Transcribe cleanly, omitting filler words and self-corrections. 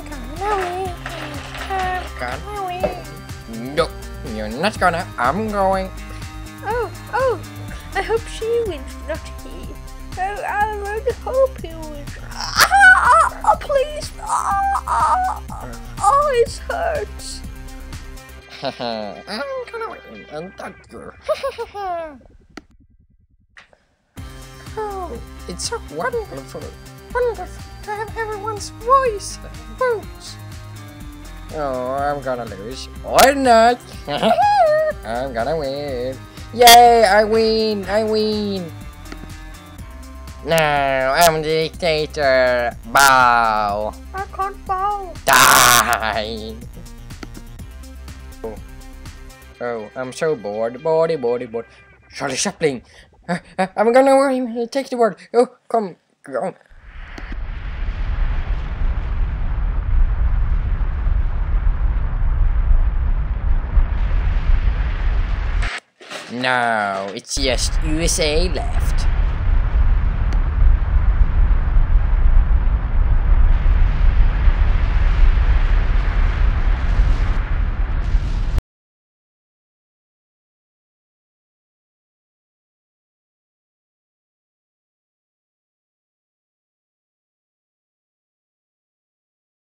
gonna win. I'm gonna win. No, you're not gonna. I'm going. Oh, I hope she wins, not he. Oh, I really hope he wins. Oh, please. Oh, it hurts. I'm gonna win, and that's good. Oh, it's so wonderful to have everyone's voice and votes. Oh, I'm gonna lose. Or not. I'm gonna win. Yay, I win. Now I'm the dictator. Bow. I can't bow. Die. Oh, I'm so bored. Charlie Chaplin. I'm gonna worry. Take the word. Oh, come. Now it's just USA left.